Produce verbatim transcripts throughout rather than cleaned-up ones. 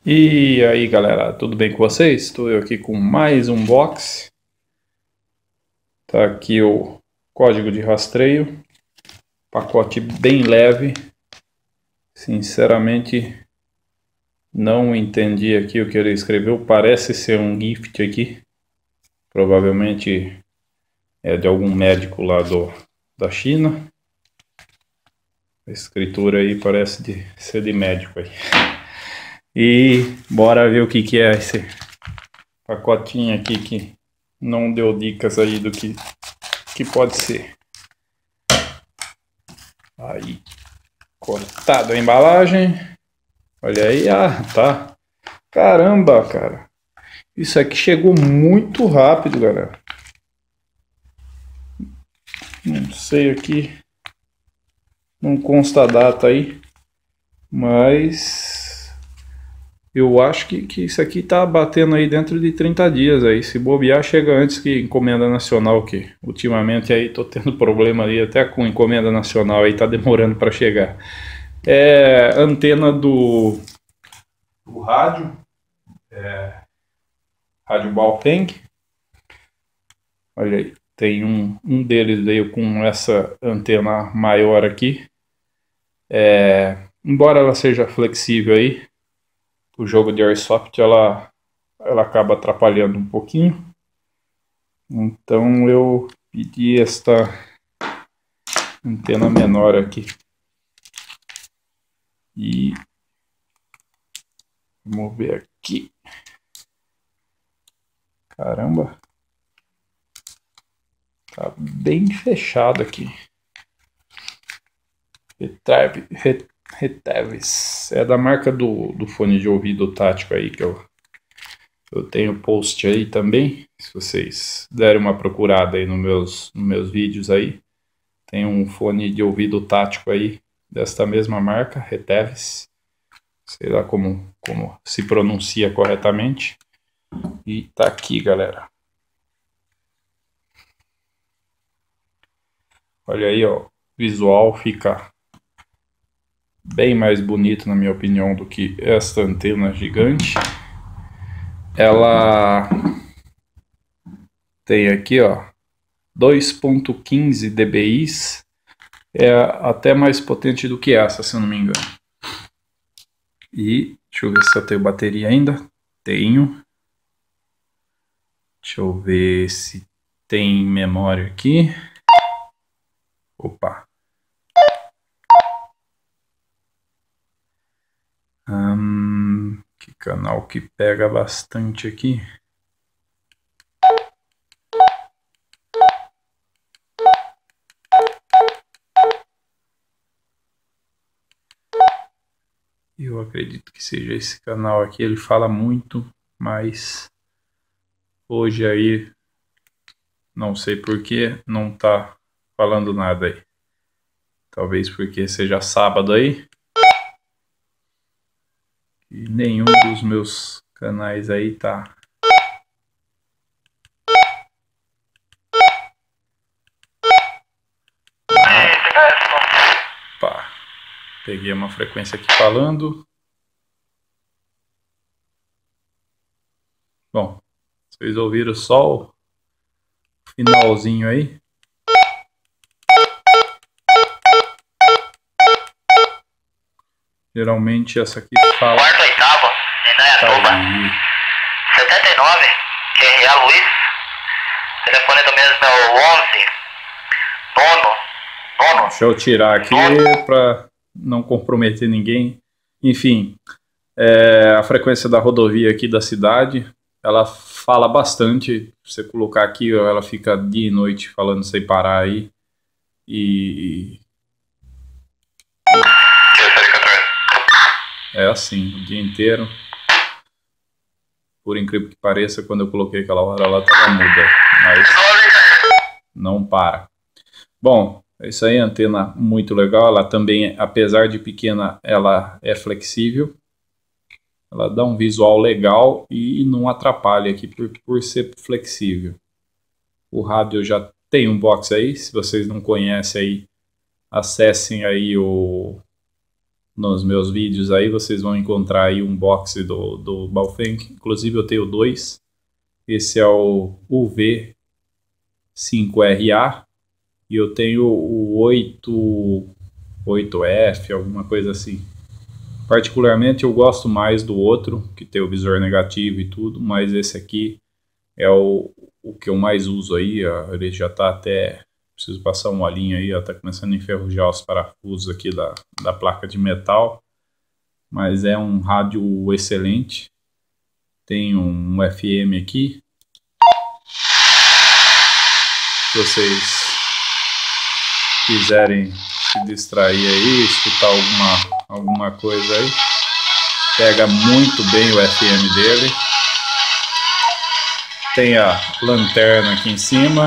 E aí galera, tudo bem com vocês? Estou eu aqui com mais um box. Tá aqui o código de rastreio, pacote bem leve. Sinceramente não entendi aqui o que ele escreveu, parece ser um gift aqui. Provavelmente é de algum médico lá do, da China. A escritura aí parece de ser de médico aí. E bora ver o que que é esse pacotinho aqui que não deu dicas aí do que, que pode ser. Aí, cortado a embalagem. Olha aí, ah, tá. Caramba, cara. Isso aqui chegou muito rápido, galera. Não sei aqui. Não consta a data aí. Mas eu acho que, que isso aqui tá batendo aí dentro de trinta dias aí. Se bobear, chega antes que encomenda nacional, que ultimamente aí tô tendo problema ali, até com encomenda nacional aí tá demorando para chegar. É antena do, do rádio, é, rádio Baopeng. Olha aí, tem um, um deles veio com essa antena maior aqui. É, embora ela seja flexível aí, o jogo de Airsoft ela, ela acaba atrapalhando um pouquinho. Então eu pedi esta antena menor aqui. E vamos ver aqui. Caramba. Tá bem fechado aqui. Retevis. É da marca do, do fone de ouvido tático aí que eu, eu tenho post aí também. Se vocês derem uma procurada aí nos meus, nos meus vídeos aí. Tem um fone de ouvido tático aí desta mesma marca, Retevis. Sei lá como, como se pronuncia corretamente. E tá aqui, galera. Olha aí, ó. O visual fica bem mais bonito, na minha opinião, do que esta antena gigante. Ela tem aqui, ó, dois ponto quinze dBi. É até mais potente do que essa, se eu não me engano. E deixa eu ver se eu tenho bateria ainda. Tenho. Deixa eu ver se tem memória aqui. Opa. Hum, que canal que pega bastante aqui. Eu acredito que seja esse canal aqui. Ele fala muito, mas hoje aí não sei por que não tá falando nada aí. Talvez porque seja sábado aí. E nenhum dos meus canais aí tá. Opa. Peguei uma frequência aqui falando. Bom, vocês ouviram só o finalzinho aí. Geralmente essa aqui fala. Quarto, oitavo, Indaiatuba. Tá setenta e nove, Q R A Luiz. Telefone do mesmo é o onze. Nono. Nono. Deixa eu tirar aqui para não comprometer ninguém. Enfim, é, a frequência da rodovia aqui da cidade, ela fala bastante. Se você colocar aqui, ela fica dia e noite falando sem parar aí. E é assim, o dia inteiro. Por incrível que pareça, quando eu coloquei aquela hora, ela estava muda, mas não para. Bom, é isso aí, antena muito legal. Ela também, apesar de pequena, ela é flexível. Ela dá um visual legal e não atrapalha aqui por, por ser flexível. O rádio já tem um box aí. Se vocês não conhecem aí, acessem aí o nos meus vídeos aí, vocês vão encontrar aí um box do, do Baofeng. Inclusive eu tenho dois. Esse é o U V cinco R A e eu tenho o oito, oito F, alguma coisa assim. Particularmente eu gosto mais do outro, que tem o visor negativo e tudo, mas esse aqui é o, o que eu mais uso aí. Ó, ele já tá até... Preciso passar um olhinho aí, ó, tá começando a enferrujar os parafusos aqui da, da placa de metal. Mas é um rádio excelente. Tem um F M aqui. Se vocês quiserem se distrair aí, escutar alguma, alguma coisa aí, pega muito bem o F M dele. Tem a lanterna aqui em cima.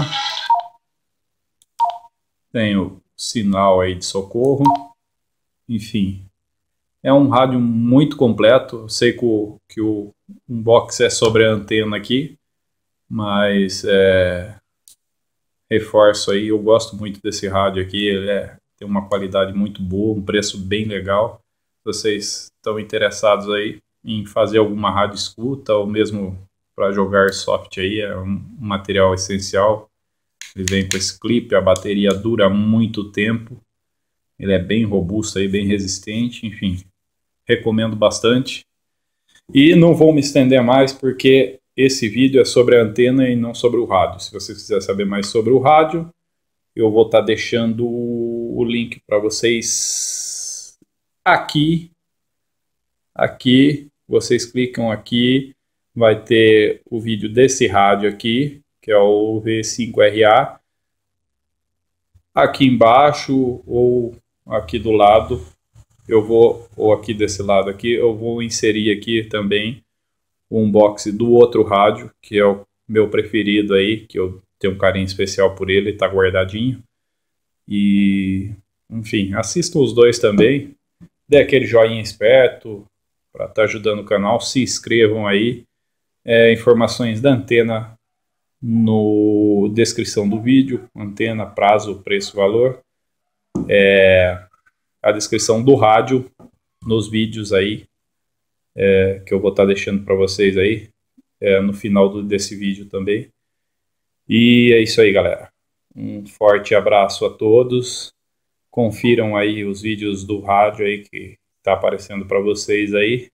Tem o sinal aí de socorro. Enfim, é um rádio muito completo. Eu sei que o, que o unbox é sobre a antena aqui, mas é, reforço aí, eu gosto muito desse rádio aqui. Ele é, tem uma qualidade muito boa, um preço bem legal. Se vocês estão interessados aí em fazer alguma rádio escuta ou mesmo para jogar soft aí, é um material essencial. Ele vem com esse clipe, a bateria dura muito tempo. Ele é bem robusto aí, bem resistente, enfim. Recomendo bastante. E não vou me estender mais porque esse vídeo é sobre a antena e não sobre o rádio. Se você quiser saber mais sobre o rádio, eu vou estar deixando o link para vocês aqui. Aqui, vocês clicam aqui, vai ter o vídeo desse rádio aqui, que é o U V cinco R A. Aqui embaixo ou aqui do lado, eu vou, ou aqui desse lado aqui, eu vou inserir aqui também o unboxing do outro rádio, que é o meu preferido aí, que eu tenho um carinho especial por ele, tá guardadinho. E, enfim, assistam os dois também, dê aquele joinha esperto para estar tá ajudando o canal, se inscrevam aí. É, informações da antena no descrição do vídeo, antena, prazo, preço, valor. É, a descrição do rádio nos vídeos aí, é, que eu vou estar tá deixando para vocês aí, é, no final do, desse vídeo também. E é isso aí, galera. Um forte abraço a todos. Confiram aí os vídeos do rádio aí que está aparecendo para vocês aí.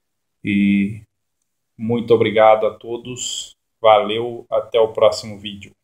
E muito obrigado a todos. Valeu, até o próximo vídeo.